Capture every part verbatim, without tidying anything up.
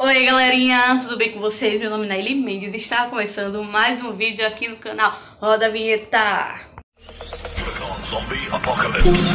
Oi galerinha, tudo bem com vocês? Meu nome é Naily Mendes e está começando mais um vídeo aqui no canal. Roda a vinheta! Zombie Apocalypse.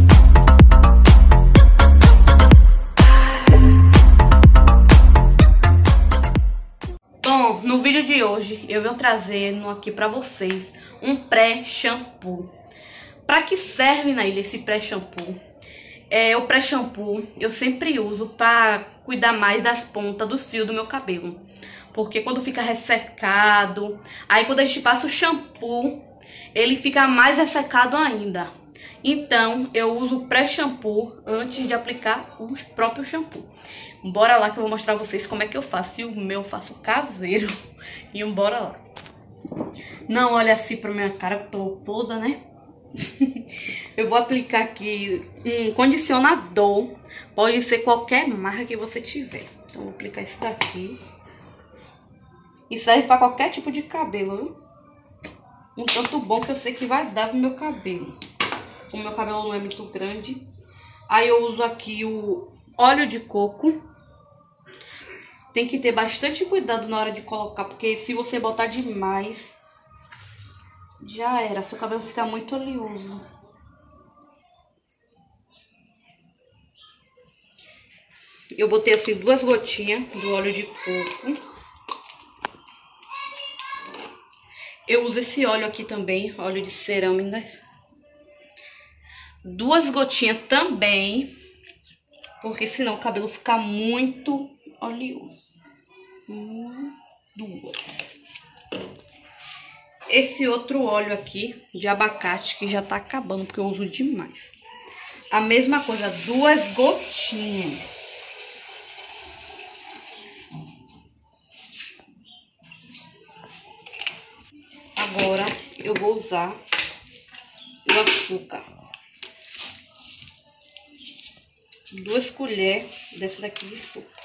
Bom, no vídeo de hoje eu venho trazendo aqui pra vocês um pré-shampoo. Pra que serve, Naily, esse pré-shampoo? É, o pré-shampoo eu sempre uso pra cuidar mais das pontas dos fios do meu cabelo. Porque quando fica ressecado, aí quando a gente passa o shampoo, ele fica mais ressecado ainda. Então eu uso o pré-shampoo antes de aplicar o próprio shampoo. Bora lá que eu vou mostrar pra vocês como é que eu faço. E o meu eu faço caseiro. E bora lá. Não olha assim pra minha cara que eu tô toda, né? Eu vou aplicar aqui um condicionador. Pode ser qualquer marca que você tiver. Então vou aplicar esse daqui. E serve pra qualquer tipo de cabelo, viu? Um tanto bom que eu sei que vai dar pro meu cabelo. O meu cabelo não é muito grande. Aí eu uso aqui o óleo de coco. Tem que ter bastante cuidado na hora de colocar, porque se você botar demais, já era, seu cabelo fica muito oleoso. Eu botei assim duas gotinhas do óleo de coco. Eu uso esse óleo aqui também, óleo de cerâmica. Duas gotinhas também, porque senão o cabelo fica muito oleoso. Um, duas. Esse outro óleo aqui de abacate que já tá acabando, porque eu uso demais. A mesma coisa, duas gotinhas. Agora eu vou usar o açúcar. Duas colheres dessa daqui de açúcar.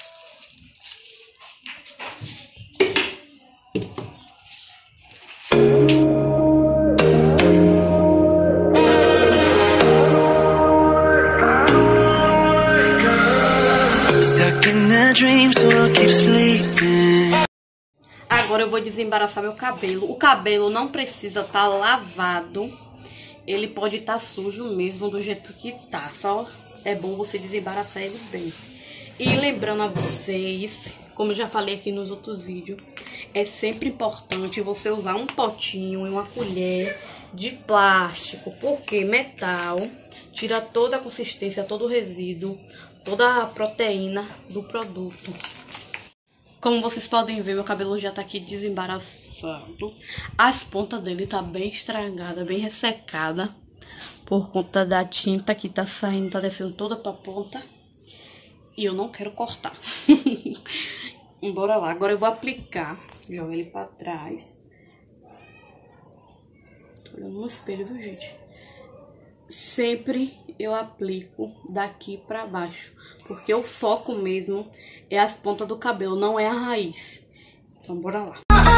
Agora eu vou desembaraçar meu cabelo. O cabelo não precisa estar lavado. Ele pode estar sujo mesmo do jeito que tá. Só é bom você desembaraçar ele bem. E lembrando a vocês, como eu já falei aqui nos outros vídeos, é sempre importante você usar um potinho e uma colher de plástico. Porque metal tira toda a consistência, todo o resíduo, toda a proteína do produto. Como vocês podem ver, meu cabelo já tá aqui desembaraçado. As pontas dele tá bem estragada, bem ressecada. Por conta da tinta que tá saindo, tá descendo toda pra ponta. E eu não quero cortar. Bora lá. Agora eu vou aplicar. Joga ele pra trás. Tô olhando no espelho, viu, gente? Sempre eu aplico daqui pra baixo. Porque o foco mesmo é as pontas do cabelo, não é a raiz. Então, bora lá.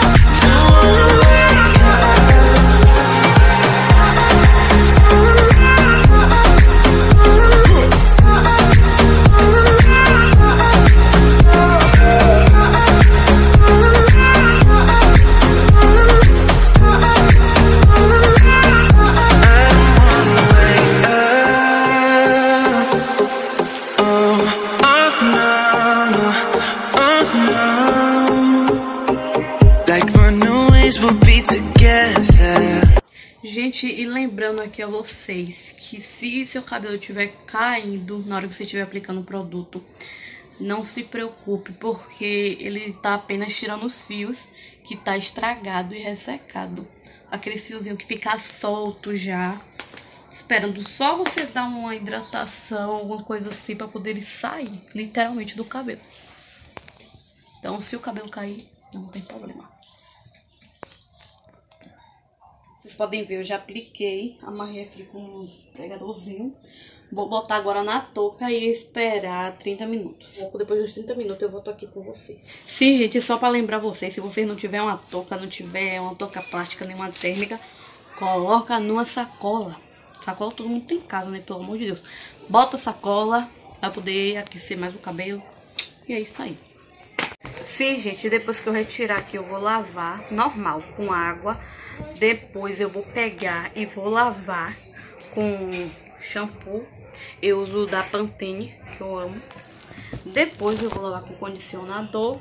Gente, e lembrando aqui a vocês que se seu cabelo estiver caindo na hora que você estiver aplicando o produto, não se preocupe, porque ele tá apenas tirando os fios que tá estragado e ressecado. Aquele fiozinho que fica solto já, esperando só você dar uma hidratação, alguma coisa assim, pra poder ele sair literalmente do cabelo. Então, se o cabelo cair, não tem problema. Vocês podem ver, eu já apliquei, amarrei aqui com um pregadorzinho. Vou botar agora na touca e esperar trinta minutos. Depois dos trinta minutos eu volto aqui com vocês. Sim, gente, só pra lembrar vocês, se vocês não tiver uma touca, não tiver uma touca plástica, nenhuma térmica, coloca numa sacola. Sacola todo mundo tem em casa, né? Pelo amor de Deus. Bota a sacola pra poder aquecer mais o cabelo. E é isso aí. Sim, gente, depois que eu retirar aqui eu vou lavar normal, com água. Depois eu vou pegar e vou lavar com shampoo. Eu uso da Pantene, que eu amo. Depois eu vou lavar com condicionador.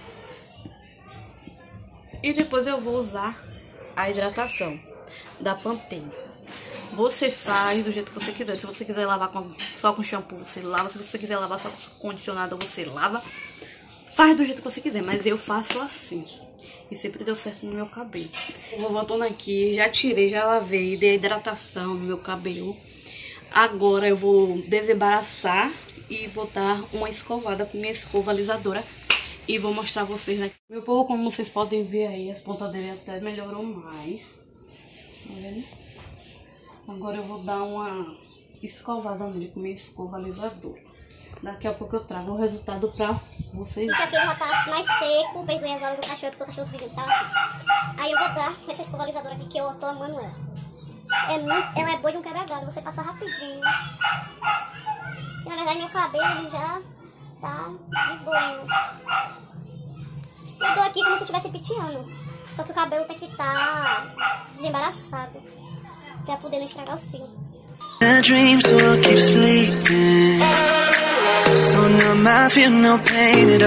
E depois eu vou usar a hidratação da Pantene. Você faz do jeito que você quiser. Se você quiser lavar com, só com shampoo, você lava. Se você quiser lavar só com condicionador, você lava. Faz do jeito que você quiser, mas eu faço assim. E sempre deu certo no meu cabelo. Eu vou voltando aqui, já tirei, já lavei, dei hidratação no meu cabelo. Agora eu vou desembaraçar e vou dar uma escovada com minha escova alisadora. E vou mostrar vocês aqui. Meu povo, como vocês podem ver aí, as pontas dele até melhorou mais. Tá vendo? Agora eu vou dar uma escovada nele com minha escova alisadora. Daqui a pouco eu trago o resultado pra vocês. Porque aqui já tá mais seco, perdoei a gola do cachorro, porque o cachorro do vizinho tá assim. Aí eu vou dar essa escova alisadora aqui, que eu tô amando ela. É muito, ela é boa de um quebra-galho, você passa rapidinho. E, na verdade meu cabelo já tá de boa. Eu tô aqui como se eu estivesse penteando. Só que o cabelo tem que estar tá desembaraçado, pra poder não estragar o fio. The dreams will keep sleeping, so numb I feel no pain at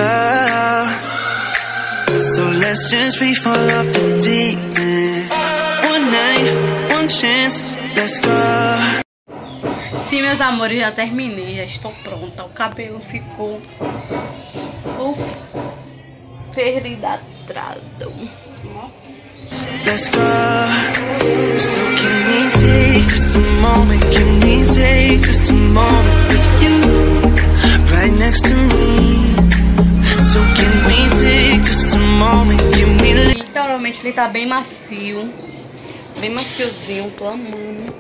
all. So let's just free fall off the deep end. One night, one chance, let's go. Sim, meus amores, já terminei, já estou pronta. O cabelo ficou super hidratado. Let's go. So can we take just a moment? Can we take just a moment with you right next to me? So can we take just a moment? Can we? Literalmente ele tá bem macio, bem maciozinho, tô amando.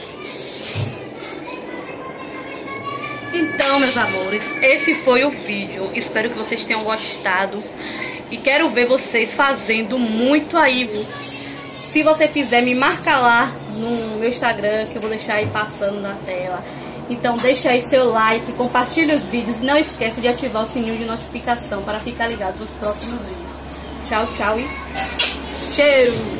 Então, meus amores, esse foi o vídeo. Espero que vocês tenham gostado. E quero ver vocês fazendo muito aí. Se você fizer, me marca lá no meu Instagram, que eu vou deixar aí passando na tela. Então deixa aí seu like, compartilhe os vídeos. Não esquece de ativar o sininho de notificação para ficar ligado nos próximos vídeos. Tchau, tchau e cheiro!